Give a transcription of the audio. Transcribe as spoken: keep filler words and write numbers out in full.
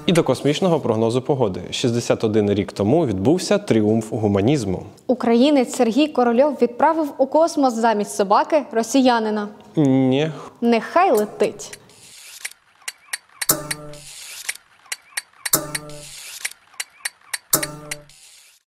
І до космічного прогнозу погоди. шістдесят один рік тому відбувся тріумф гуманізму. Українець Сергій Корольов відправив у космос замість собаки росіянина. Ні. Нехай летить.